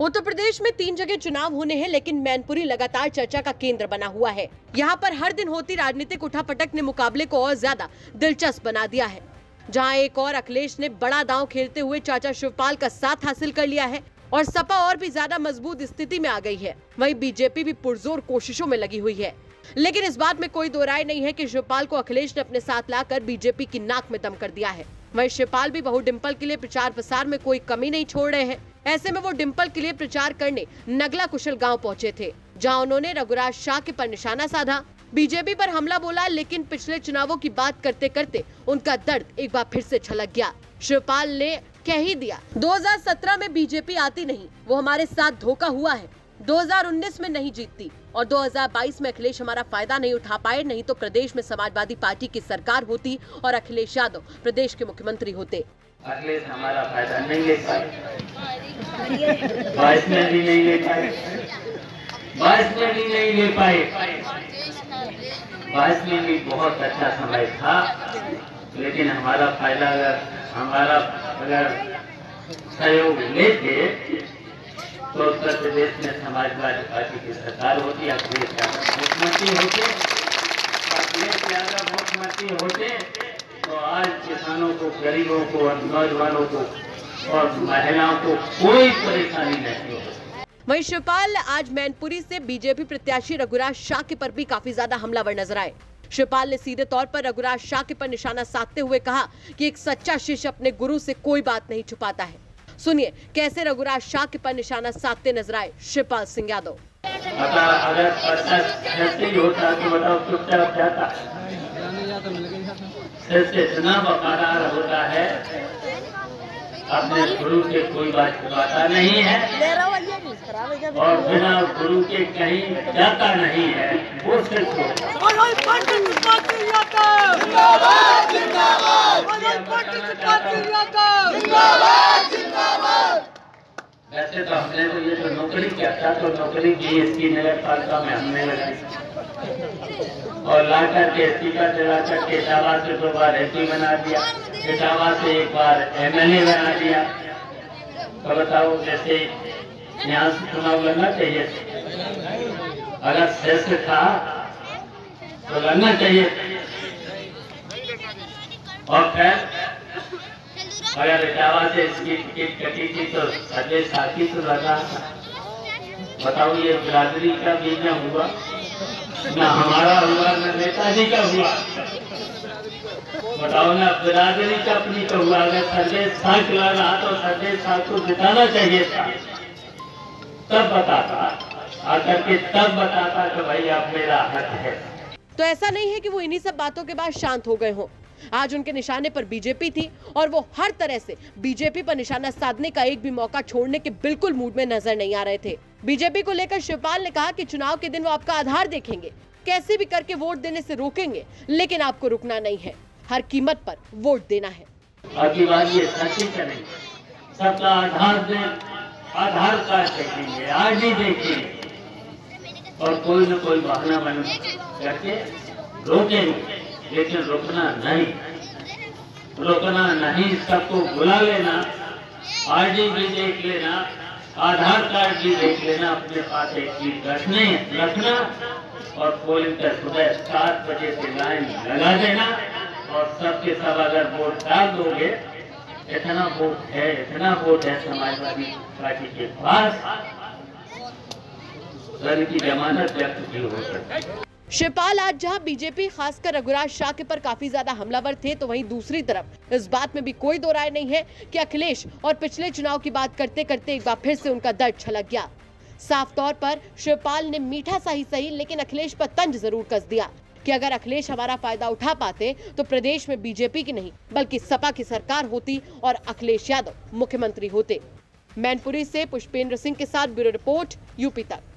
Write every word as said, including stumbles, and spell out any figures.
उत्तर प्रदेश में तीन जगह चुनाव होने हैं, लेकिन मैनपुरी लगातार चर्चा का केंद्र बना हुआ है। यहाँ पर हर दिन होती राजनीतिक उठापटक ने मुकाबले को और ज्यादा दिलचस्प बना दिया है। जहाँ एक और अखिलेश ने बड़ा दांव खेलते हुए चाचा शिवपाल का साथ हासिल कर लिया है और सपा और भी ज्यादा मजबूत स्थिति में आ गई है। वहीं बीजेपी भी पुरजोर कोशिशों में लगी हुई है, लेकिन इस बात में कोई दो राय नहीं है कि शिवपाल को अखिलेश ने अपने साथ लाकर बीजेपी की नाक में दम कर दिया है। वहीं शिवपाल भी बहू डिंपल के लिए प्रचार प्रसार में कोई कमी नहीं छोड़ रहे हैं। ऐसे में वो डिंपल के लिए प्रचार करने नगला कुशल गांव पहुंचे थे, जहां उन्होंने रघुराज शाह के पर निशाना साधा, बीजेपी पर हमला बोला, लेकिन पिछले चुनावों की बात करते करते उनका दर्द एक बार फिर से छलक गया। शिवपाल ने कह ही दिया, दो हज़ार सत्रह में बीजेपी आती नहीं, वो हमारे साथ धोखा हुआ है। दो हज़ार उन्नीस में नहीं जीतती और दो हज़ार बाईस में अखिलेश हमारा फायदा नहीं उठा पाए, नहीं तो प्रदेश में समाजवादी पार्टी की सरकार होती और अखिलेश यादव प्रदेश के मुख्यमंत्री होते। अखिलेश हमारा फायदा नहीं ले पाए, बाईस में भी नहीं ले पाए, बाईस में भी नहीं ले पाए, बाईस में भी बहुत अच्छा समय था, लेकिन हमारा फायदा अगर हमारा अगर सहयोग लेते तो उत्तर प्रदेश में समाजवादी पार्टी की सरकार होती, अखिलेश यादव मुख्यमंत्री होते, अखिलेश यादव मुख्यमंत्री होते तो आज किसानों को, गरीबों को और नौजवानों को और महिलाओं को कोई परेशानी नहीं होती। वहीं शिवपाल आज मैनपुरी से बीजेपी प्रत्याशी रघुराज शाह के पर भी काफी ज्यादा हमलावर नजर आए। शिवपाल ने सीधे तौर पर रघुराज शाह के पर निशाना साधते हुए कहा कि एक सच्चा शिष्य अपने गुरु से कोई बात नहीं छुपाता है। सुनिए कैसे रघुराज शाह के पर निशाना साधते नजर आए शिवपाल सिंह यादव। अगर होता तो बताओ चुपचाप जाता, इतना वफादार होता है, अपने गुरु के कोई बात छुपाता नहीं है और बिना गुरु के कहीं जाता नहीं है, वो सिर्फ वैसे तो हमने तो ये तो नौकरी किया था, तो नौकरी की इसकी नगर पालिका में हमने लगाई और लाकर के स्पीकर चला करके इटावा से दो बार एमपी बना दिया, इटावा से एक बार एमएलए बना दिया। तो बताओ जैसे यहाँ से चुनाव लड़ना चाहिए, अगर श्रेष्ठ था तो लड़ना चाहिए, और फिर अगर इटावा से इसकी टिकट कटी थी तो सजे साथी तो लगा था। बताओ ये बिरादरी का भी न हुआ, ना हमारा हुआ, ना नेताजी का हुआ, बताओ ना बिरादरी का अपनी का हुआ। अगर सर्वे साथ चला रहा तो सर्वे साथ को जिताना चाहिए था, तब बताता आकर के तब बताता कि भाई आप मेरा हक है। तो ऐसा नहीं है कि वो इन्हीं सब बातों के बाद शांत हो गए हों। आज उनके निशाने पर बीजेपी थी और वो हर तरह से बीजेपी पर निशाना साधने का एक भी मौका छोड़ने के बिल्कुल मूड में नजर नहीं आ रहे थे। बीजेपी को लेकर शिवपाल ने कहा कि चुनाव के दिन वो आपका आधार देखेंगे, कैसे भी करके वोट देने से रोकेंगे, लेकिन आपको रुकना नहीं है, हर कीमत पर वोट देना है। अगली बार ये सच्ची करेंगे, सबका आधार दे, आधार कार्ड देखेंगे, आरडी देखेंगे और कोई न कोई बहाना बन करके रोकेंगे, लेकिन रुकना नहीं, रुकना नहीं, सबको बुला लेना, आरडी भी देख लेना, आधार कार्ड भी देख लेना, अपने पास एक चीज रखने रखना और पोलिंग का सुबह सात बजे से लाइन लगा देना और सबके सब अगर वोट डाल दोगे, इतना वोट है, इतना वोट है समाजवादी पार्टी के पास, सर की जमानत व्यक्त भी हो सकती है। शिवपाल आज जहां बीजेपी खासकर रघुराज शाह के पर काफी ज्यादा हमलावर थे, तो वहीं दूसरी तरफ इस बात में भी कोई दो राय नहीं है कि अखिलेश और पिछले चुनाव की बात करते करते एक बार फिर से उनका दर्द छलक गया। साफ तौर पर शिवपाल ने मीठा सा ही सही, लेकिन अखिलेश पर तंज जरूर कस दिया कि अगर अखिलेश हमारा फायदा उठा पाते तो प्रदेश में बीजेपी की नहीं बल्कि सपा की सरकार होती और अखिलेश यादव मुख्यमंत्री होते। मैनपुरी से पुष्पेंद्र सिंह के साथ ब्यूरो रिपोर्ट, यूपी तक।